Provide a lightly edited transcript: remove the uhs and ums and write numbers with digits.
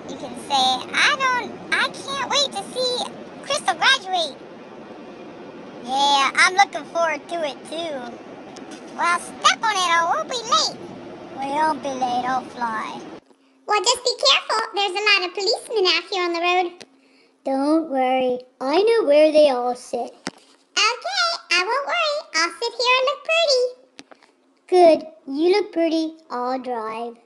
You can say, I can't wait to see Crystal graduate. Yeah, I'm looking forward to it too. Well, step on it or we'll be late. We won't be late, I'll fly. Well, just be careful. There's a lot of policemen out here on the road. Don't worry. I know where they all sit. Okay, I won't worry. I'll sit here and look pretty. Good. You look pretty. I'll drive.